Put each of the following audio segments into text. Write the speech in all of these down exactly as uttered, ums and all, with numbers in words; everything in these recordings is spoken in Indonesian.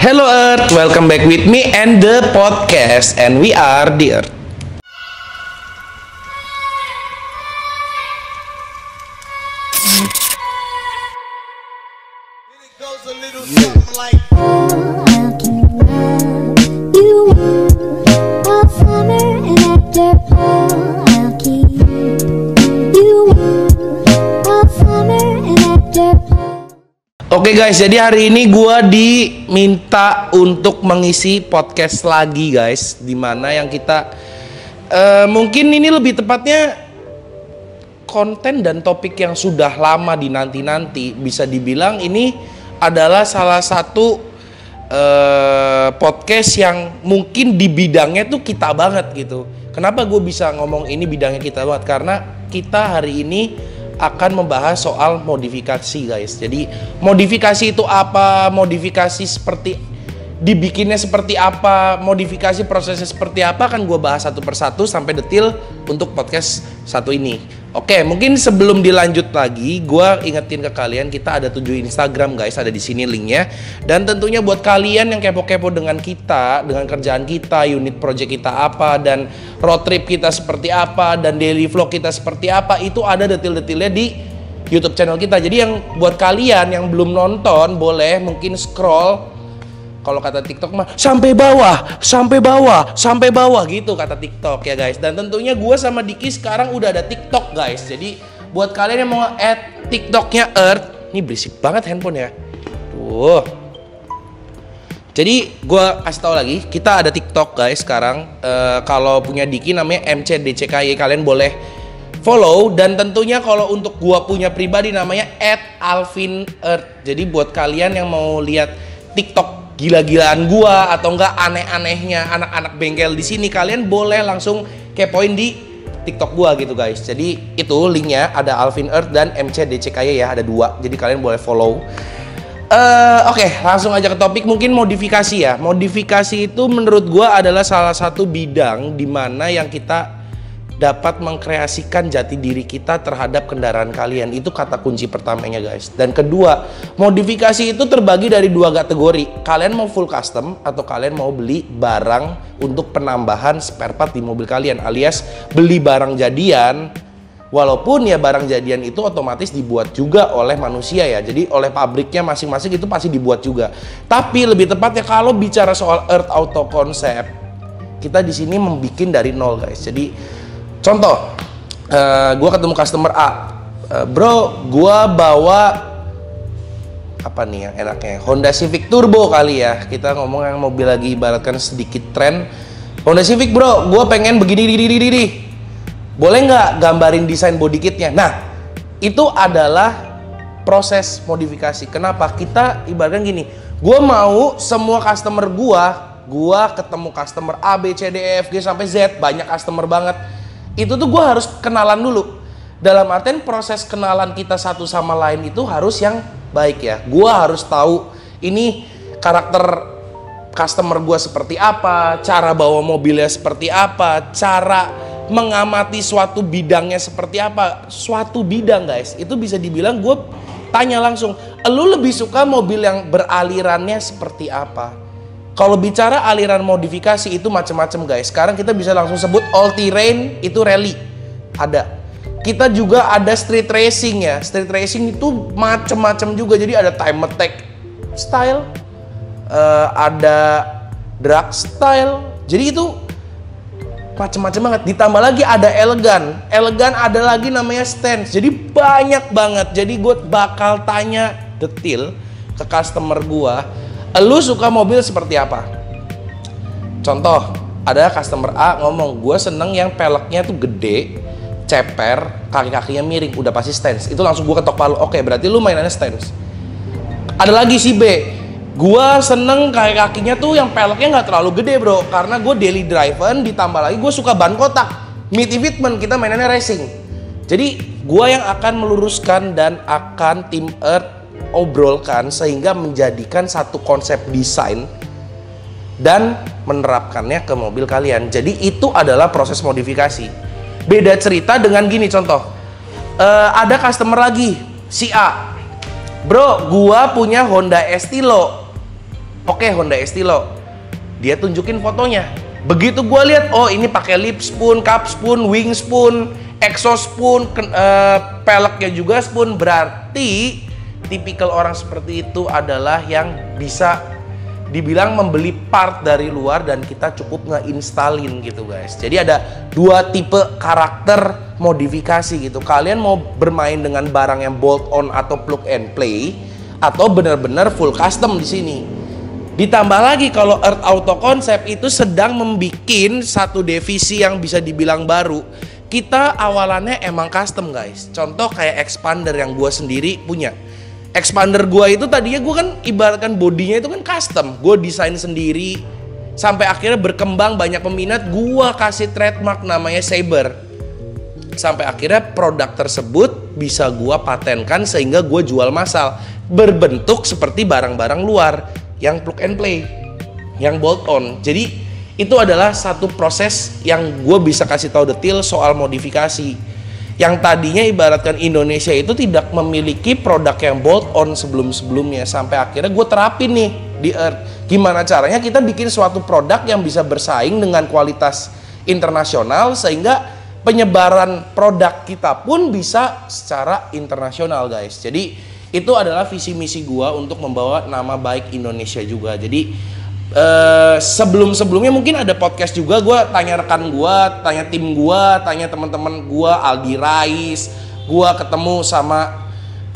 Hello Earth, welcome back with me and the podcast, and we are the Earth. Oke okay guys, jadi hari ini gue diminta untuk mengisi podcast lagi guys, dimana yang kita uh, mungkin ini lebih tepatnya konten dan topik yang sudah lama dinanti-nanti. Bisa dibilang ini adalah salah satu uh, podcast yang mungkin di bidangnya tuh kita banget gitu. Kenapa gue bisa ngomong ini bidangnya kita banget? Karena kita hari ini akan membahas soal modifikasi guys. Jadi modifikasi itu apa, modifikasi seperti dibikinnya seperti apa, modifikasi prosesnya seperti apa, akan gue bahas satu persatu sampai detail untuk podcast satu ini. Oke, mungkin sebelum dilanjut lagi, gue ingetin ke kalian kita ada tujuh Instagram guys, ada di sini linknya. Dan tentunya buat kalian yang kepo-kepo dengan kita, dengan kerjaan kita, unit project kita apa, dan road trip kita seperti apa, dan daily vlog kita seperti apa, itu ada detail-detailnya di YouTube channel kita. Jadi yang buat kalian yang belum nonton, boleh mungkin scroll. Kalau kata TikTok mah sampai bawah, sampai bawah, sampai bawah gitu kata TikTok ya guys. Dan tentunya gue sama Diki sekarang udah ada TikTok guys. Jadi buat kalian yang mau add TikToknya Earth, ini berisik banget handphone ya. Tuh. Jadi gue kasih tahu lagi, kita ada TikTok guys sekarang. E, kalau punya Diki namanya M C D C K Y, kalian boleh follow. Dan tentunya kalau untuk gue punya pribadi namanya at alvin earth. Jadi buat kalian yang mau lihat TikTok gila-gilaan gua atau enggak aneh-anehnya anak-anak bengkel di sini, kalian boleh langsung kepoin di TikTok gua gitu guys. Jadi itu linknya ada Alvin Earth dan M C D C K Y ya, ada dua. Jadi kalian boleh follow. Uh, Oke, okay, langsung aja ke topik. Mungkin modifikasi ya. Modifikasi itu menurut gua adalah salah satu bidang di mana yang kita dapat mengkreasikan jati diri kita terhadap kendaraan kalian. Itu kata kunci pertamanya guys. Dan kedua, modifikasi itu terbagi dari dua kategori. Kalian mau full custom atau kalian mau beli barang untuk penambahan spare part di mobil kalian, alias beli barang jadian. Walaupun ya barang jadian itu otomatis dibuat juga oleh manusia ya. Jadi oleh pabriknya masing-masing itu pasti dibuat juga. Tapi lebih tepatnya kalau bicara soal Earth Auto Concept, kita di sini membuat dari nol guys. Jadi contoh, uh, gue ketemu customer A, uh, bro, gue bawa apa nih yang enaknya? Honda Civic Turbo kali ya. Kita ngomong yang mobil lagi ibaratkan sedikit tren. Honda Civic bro, gue pengen begini, begini, begini, begini. Boleh nggak gambarin desain body kitnya? Nah, itu adalah proses modifikasi. Kenapa? Kita ibaratkan gini, gue mau semua customer gue, gue ketemu customer A, B, C, D, E, F, G sampai Z, banyak customer banget. Itu tuh gue harus kenalan dulu. Dalam artian proses kenalan kita satu sama lain itu harus yang baik ya. Gue harus tahu ini karakter customer gue seperti apa, cara bawa mobilnya seperti apa, cara mengamati suatu bidangnya seperti apa. Suatu bidang guys, itu bisa dibilang gue tanya langsung, lu lebih suka mobil yang beralirannya seperti apa? Kalau bicara aliran modifikasi itu macam-macam guys. Sekarang kita bisa langsung sebut all terrain itu rally. Ada. Kita juga ada street racing ya. Street racing itu macam-macam juga. Jadi ada time attack style, uh, ada drag style. Jadi itu macam-macam banget. Ditambah lagi ada elegan. Elegan ada lagi namanya stance. Jadi banyak banget. Jadi gue bakal tanya detail ke customer gue, lu suka mobil seperti apa? Contoh, ada customer A ngomong, gue seneng yang peleknya tuh gede, ceper, kaki-kakinya miring, udah pasti stance. Itu langsung gue ketok palu, oke berarti lu mainannya stance. Ada lagi si B, gue seneng kaki-kakinya tuh yang peleknya nggak terlalu gede bro, karena gue daily driven, ditambah lagi gue suka ban kotak, midi fitment, kita mainannya racing. Jadi gue yang akan meluruskan dan akan tim Earth obrolkan sehingga menjadikan satu konsep desain dan menerapkannya ke mobil kalian. Jadi itu adalah proses modifikasi. Beda cerita dengan gini contoh, uh, ada customer lagi si A, bro, gua punya Honda Estilo. Oke, Honda Estilo. Dia tunjukin fotonya. Begitu gue lihat, oh ini pakai lip spoon, cup spoon, wing spoon, exhaust spoon, uh, peleknya juga spoon. Berarti tipikal orang seperti itu adalah yang bisa dibilang membeli part dari luar dan kita cukup ngeinstalin gitu guys. Jadi ada dua tipe karakter modifikasi gitu. Kalian mau bermain dengan barang yang bolt on atau plug and play, atau benar-benar full custom di sini. Ditambah lagi kalau Earth Auto Concept itu sedang membikin satu divisi yang bisa dibilang baru. Kita awalannya emang custom guys. Contoh kayak expander yang gua sendiri punya. Expander gua itu tadinya gua kan ibaratkan bodinya itu kan custom. Gua desain sendiri sampai akhirnya berkembang banyak peminat. Gua kasih trademark namanya Saber. Sampai akhirnya produk tersebut bisa gua patenkan sehingga gua jual massal berbentuk seperti barang-barang luar yang plug and play, yang bolt on. Jadi itu adalah satu proses yang gue bisa kasih tahu detail soal modifikasi. Yang tadinya ibaratkan Indonesia itu tidak memiliki produk yang bolt on sebelum-sebelumnya, sampai akhirnya gue terapin nih di Earth. Gimana caranya kita bikin suatu produk yang bisa bersaing dengan kualitas internasional sehingga penyebaran produk kita pun bisa secara internasional guys. Jadi itu adalah visi misi gua untuk membawa nama baik Indonesia juga. Jadi eh, sebelum-sebelumnya mungkin ada podcast juga, gua tanya rekan gua, tanya tim gua, tanya teman-teman gua, Aldi Rais, gua ketemu sama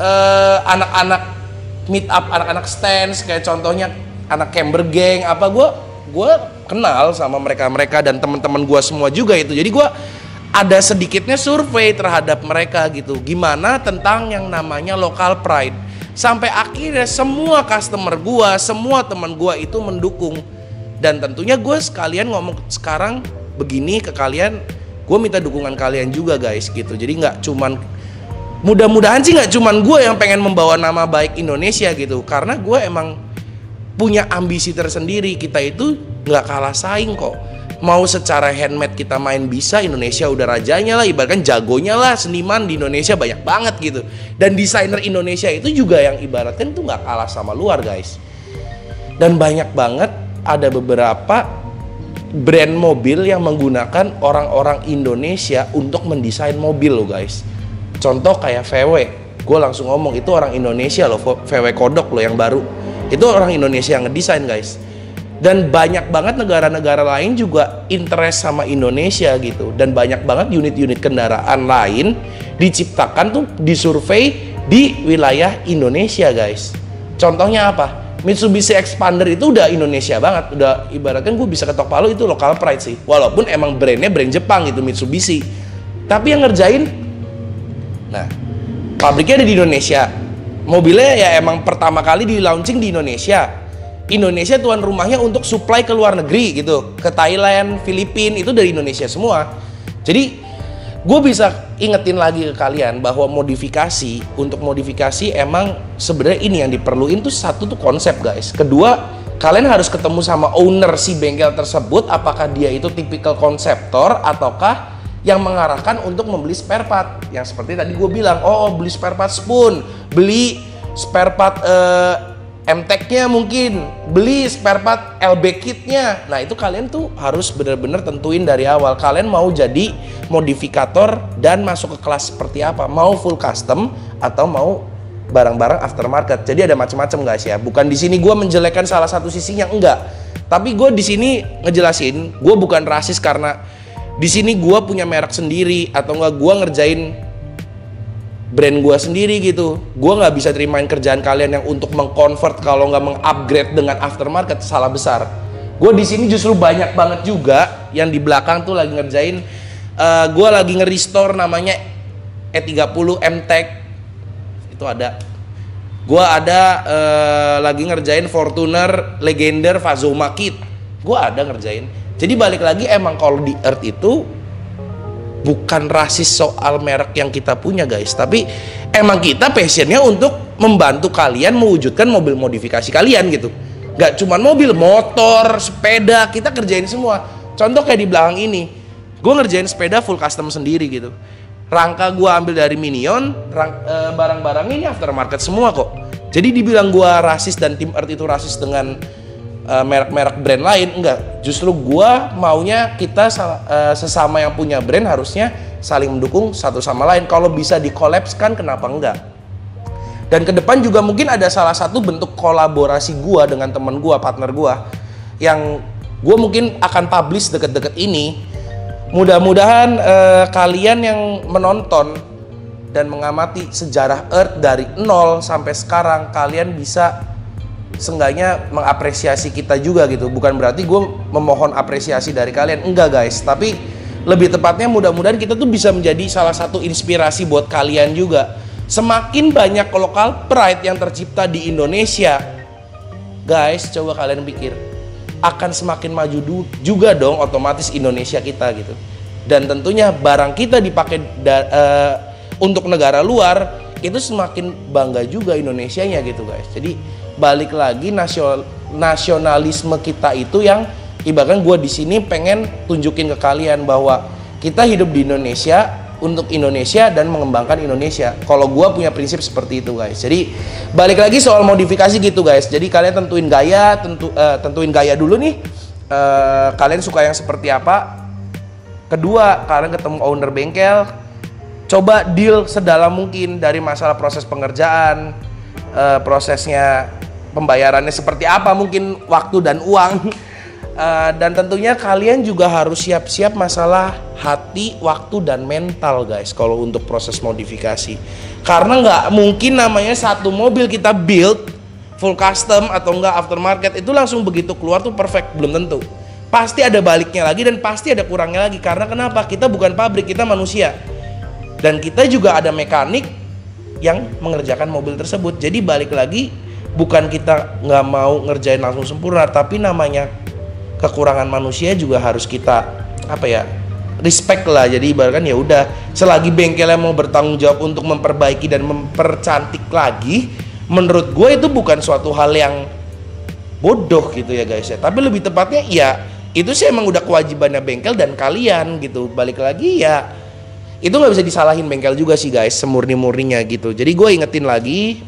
eh, anak-anak meet up, anak-anak stance kayak contohnya anak Camber Gang apa, gua gua kenal sama mereka-mereka dan teman-teman gua semua juga itu. Jadi gua ada sedikitnya survei terhadap mereka gitu, gimana tentang yang namanya local pride. Sampai akhirnya semua customer gua, semua teman gua itu mendukung. Dan tentunya gue sekalian ngomong sekarang begini ke kalian, gue minta dukungan kalian juga guys gitu. Jadi nggak cuman, mudah-mudahan sih nggak cuman gue yang pengen membawa nama baik Indonesia gitu, karena gue emang punya ambisi tersendiri. Kita itu nggak kalah saing kok. Mau secara handmade kita main bisa, Indonesia udah rajanya lah, ibaratkan jagonya lah, seniman di Indonesia banyak banget gitu. Dan desainer Indonesia itu juga yang ibaratkan tuh nggak kalah sama luar guys. Dan banyak banget ada beberapa brand mobil yang menggunakan orang-orang Indonesia untuk mendesain mobil loh guys. Contoh kayak V W, gue langsung ngomong itu orang Indonesia loh, V W Kodok loh yang baru. Itu orang Indonesia yang ngedesain guys. Dan banyak banget negara-negara lain juga interest sama Indonesia gitu. Dan banyak banget unit-unit kendaraan lain diciptakan tuh, disurvei di wilayah Indonesia guys. Contohnya apa? Mitsubishi Expander itu udah Indonesia banget. Udah ibaratkan gue bisa ketok palu, itu local pride sih. Walaupun emang brandnya brand Jepang gitu, Mitsubishi. Tapi yang ngerjain, nah pabriknya ada di Indonesia. Mobilnya ya emang pertama kali di launching di Indonesia. Indonesia tuan rumahnya untuk supply ke luar negeri gitu, ke Thailand, Filipina, itu dari Indonesia semua. Jadi gue bisa ingetin lagi ke kalian bahwa modifikasi, untuk modifikasi emang sebenarnya ini yang diperluin tuh satu tuh konsep guys. Kedua, kalian harus ketemu sama owner si bengkel tersebut, apakah dia itu tipikal konseptor ataukah yang mengarahkan untuk membeli spare part. Yang seperti tadi gue bilang, oh beli spare part spoon, beli spare part eh, M T E C-nya mungkin, beli spare part L B kit-nya. Nah itu kalian tuh harus bener-bener tentuin dari awal, kalian mau jadi modifikator dan masuk ke kelas seperti apa, mau full custom atau mau barang-barang aftermarket. Jadi ada macam-macam guys ya. Bukan di sini gue menjelekkan salah satu sisinya, enggak. Tapi gue di sini ngejelasin, gue bukan rasis karena di sini gue punya merek sendiri atau enggak gue ngerjain brand gue sendiri gitu. Gue nggak bisa terimain kerjaan kalian yang untuk mengconvert kalau nggak mengupgrade dengan aftermarket, salah besar. Gue di sini justru banyak banget juga yang di belakang tuh lagi ngerjain. Uh, gue lagi nge-restore namanya E tiga puluh M T E C, itu ada. Gue ada uh, lagi ngerjain Fortuner Legender Fazoma Kit. Gue ada ngerjain. Jadi balik lagi emang kalau di Earth itu bukan rasis soal merek yang kita punya guys, tapi emang kita passionnya untuk membantu kalian mewujudkan mobil modifikasi kalian gitu. Gak cuma mobil, motor, sepeda, kita kerjain semua. Contoh kayak di belakang ini, gue ngerjain sepeda full custom sendiri gitu. Rangka gue ambil dari Minion, rang, e, barang-barang ini aftermarket semua kok. Jadi dibilang gue rasis dan tim Earth itu rasis dengan uh, merek-merek brand lain, enggak. Justru gua maunya kita uh, sesama yang punya brand harusnya saling mendukung satu sama lain. Kalau bisa di-collapse-kan kenapa enggak? Dan ke depan juga mungkin ada salah satu bentuk kolaborasi gua dengan teman gua, partner gua yang gua mungkin akan publish deket-deket ini. Mudah-mudahan uh, kalian yang menonton dan mengamati sejarah Earth dari nol sampai sekarang, kalian bisa seenggaknya mengapresiasi kita juga gitu. Bukan berarti gue memohon apresiasi dari kalian, enggak guys, tapi lebih tepatnya mudah-mudahan kita tuh bisa menjadi salah satu inspirasi buat kalian juga. Semakin banyak local pride yang tercipta di Indonesia, guys, coba kalian pikir, akan semakin maju juga dong otomatis Indonesia kita gitu. Dan tentunya barang kita dipakai uh, untuk negara luar, itu semakin bangga juga Indonesianya gitu guys. Jadi balik lagi, nasional, nasionalisme kita itu yang ibaratkan gue di sini pengen tunjukin ke kalian bahwa kita hidup di Indonesia untuk Indonesia dan mengembangkan Indonesia. Kalau gue punya prinsip seperti itu guys. Jadi balik lagi soal modifikasi gitu guys. Jadi kalian tentuin gaya, tentu uh, tentuin gaya dulu nih. Uh, kalian suka yang seperti apa? Kedua, kalian ketemu owner bengkel, coba deal sedalam mungkin dari masalah proses pengerjaan, uh, prosesnya pembayarannya seperti apa, mungkin waktu dan uang. Uh, dan tentunya kalian juga harus siap-siap masalah hati, waktu, dan mental guys kalau untuk proses modifikasi. Karena nggak mungkin namanya satu mobil kita build full custom atau enggak aftermarket itu langsung begitu keluar tuh perfect, belum tentu. Pasti ada baliknya lagi dan pasti ada kurangnya lagi. Karena kenapa? Kita bukan pabrik, kita manusia. Dan kita juga ada mekanik yang mengerjakan mobil tersebut. Jadi balik lagi, bukan kita nggak mau ngerjain langsung sempurna, tapi namanya kekurangan manusia juga harus kita apa ya, respect lah. Jadi ibaratkan ya udah, selagi bengkelnya mau bertanggung jawab untuk memperbaiki dan mempercantik lagi, menurut gue itu bukan suatu hal yang bodoh gitu ya guys ya. Tapi lebih tepatnya ya itu sih emang udah kewajibannya bengkel dan kalian gitu. Balik lagi ya, itu nggak bisa disalahin bengkel juga sih guys, semurni-murninya gitu. Jadi gue ingetin lagi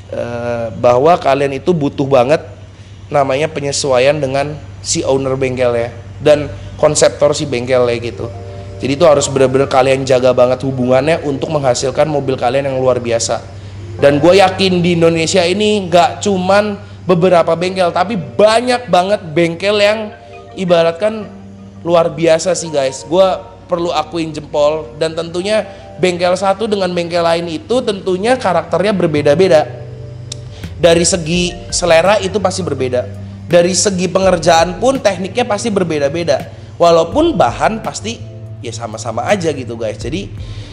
uh, bahwa kalian itu butuh banget namanya penyesuaian dengan si owner bengkelnya dan konseptor si bengkelnya gitu. Jadi itu harus benar-benar kalian jaga banget hubungannya untuk menghasilkan mobil kalian yang luar biasa. Dan gue yakin di Indonesia ini nggak cuman beberapa bengkel, tapi banyak banget bengkel yang ibaratkan luar biasa sih guys. Gue perlu akuin jempol. Dan tentunya bengkel satu dengan bengkel lain itu tentunya karakternya berbeda-beda. Dari segi selera itu pasti berbeda. Dari segi pengerjaan pun tekniknya pasti berbeda-beda. Walaupun bahan pasti ya sama-sama aja gitu guys. Jadi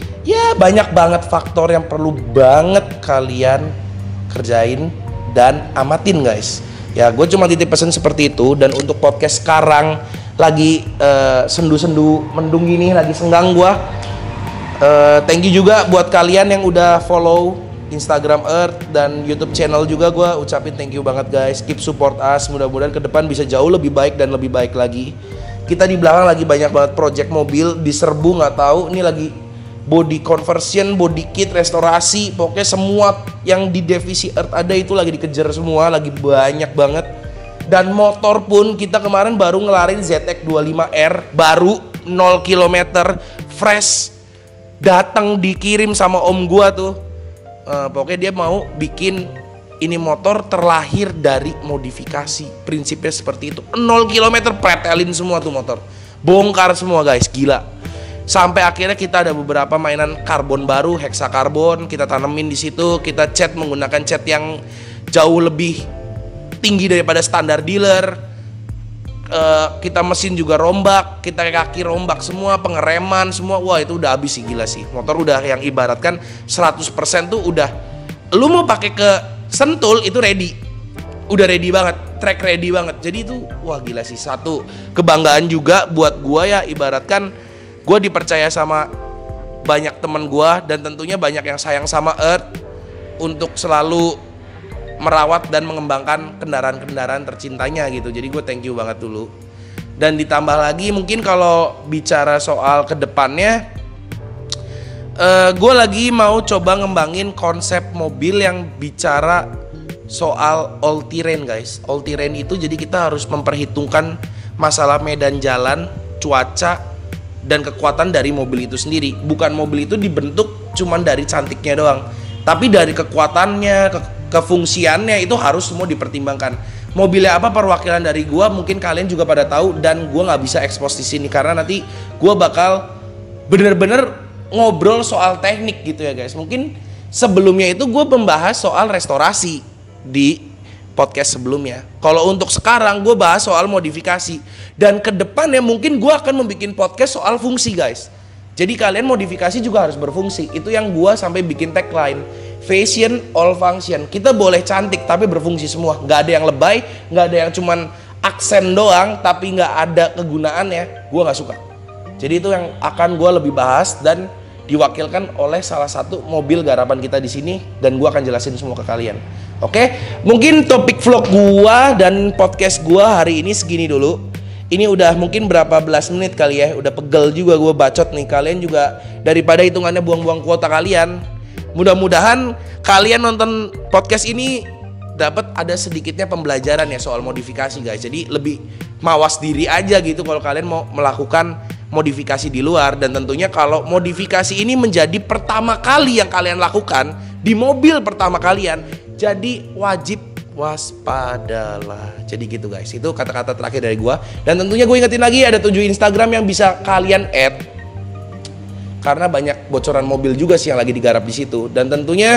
ya banyak banget faktor yang perlu banget kalian kerjain dan amatin guys. Ya gue cuma titip pesan seperti itu. Dan untuk podcast sekarang lagi uh, sendu-sendu mendung gini, lagi senggang gue. uh, Thank you juga buat kalian yang udah follow Instagram Earth dan YouTube channel juga. Gue ucapin thank you banget guys. Keep support us. Mudah-mudahan ke depan bisa jauh lebih baik dan lebih baik lagi. Kita di belakang lagi banyak banget project mobil diserbu, nggak tahu ini lagi body conversion, body kit, restorasi, pokoknya semua yang di divisi Earth ada itu lagi dikejar semua, lagi banyak banget. Dan motor pun kita kemarin baru ngelarin Z X dua puluh lima R baru nol kilometer fresh, datang dikirim sama om gua tuh. Uh, pokoknya dia mau bikin ini motor terlahir dari modifikasi. Prinsipnya seperti itu. nol kilometer pretelin semua tuh motor. Bongkar semua guys, gila. Sampai akhirnya kita ada beberapa mainan karbon baru, hexakarbon, kita tanemin di situ, kita cat menggunakan cat yang jauh lebih tinggi daripada standar dealer. Uh, kita mesin juga rombak, kita kaki rombak semua, pengereman semua. Wah itu udah habis sih, gila sih. Motor udah yang ibaratkan seratus persen tuh udah, lu mau pakai ke Sentul itu ready, udah ready banget, track ready banget. Jadi itu wah gila sih, satu kebanggaan juga buat gua ya, ibaratkan gua dipercaya sama banyak teman gua dan tentunya banyak yang sayang sama Earth untuk selalu merawat dan mengembangkan kendaraan-kendaraan tercintanya gitu. Jadi gue thank you banget dulu. Dan ditambah lagi mungkin kalau bicara soal kedepannya, uh, gue lagi mau coba ngembangin konsep mobil yang bicara soal all terrain guys. All terrain itu jadi kita harus memperhitungkan masalah medan jalan, cuaca, dan kekuatan dari mobil itu sendiri. Bukan mobil itu dibentuk cuman dari cantiknya doang, tapi dari kekuatannya, ke kefungsiannya itu harus semua dipertimbangkan. Mobilnya apa perwakilan dari gua mungkin kalian juga pada tahu, dan gua nggak bisa expose di sini karena nanti gua bakal bener-bener ngobrol soal teknik gitu ya guys. Mungkin sebelumnya itu gua membahas soal restorasi di podcast sebelumnya. Kalau untuk sekarang gue bahas soal modifikasi, dan kedepannya mungkin gue akan membuat podcast soal fungsi guys. Jadi kalian modifikasi juga harus berfungsi. Itu yang gue sampai bikin tagline, fashion all function. Kita boleh cantik tapi berfungsi semua. Nggak ada yang lebay, nggak ada yang cuman aksen doang tapi nggak ada kegunaannya. Gue nggak suka. Jadi itu yang akan gue lebih bahas dan diwakilkan oleh salah satu mobil garapan kita di sini, dan gue akan jelasin semua ke kalian. Oke, mungkin topik vlog gua dan podcast gua hari ini segini dulu. Ini udah mungkin berapa belas menit kali ya, udah pegel juga gua bacot nih. Kalian juga daripada hitungannya buang-buang kuota kalian, mudah-mudahan kalian nonton podcast ini dapat ada sedikitnya pembelajaran ya soal modifikasi guys. Jadi lebih mawas diri aja gitu kalau kalian mau melakukan modifikasi di luar. Dan tentunya kalau modifikasi ini menjadi pertama kali yang kalian lakukan di mobil pertama kalian, jadi wajib waspadalah. Jadi gitu guys, itu kata-kata terakhir dari gua. Dan tentunya gue ingetin lagi, ada tujuh Instagram yang bisa kalian add, karena banyak bocoran mobil juga sih yang lagi digarap di situ. Dan tentunya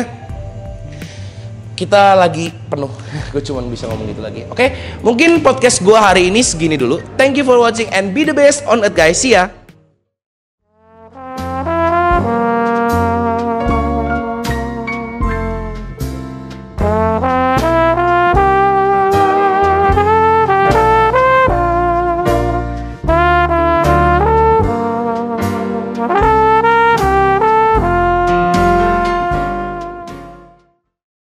kita lagi penuh. Gue cuma bisa ngomong gitu lagi. Oke, mungkin podcast gua hari ini segini dulu. Thank you for watching and be the best on it guys. See ya.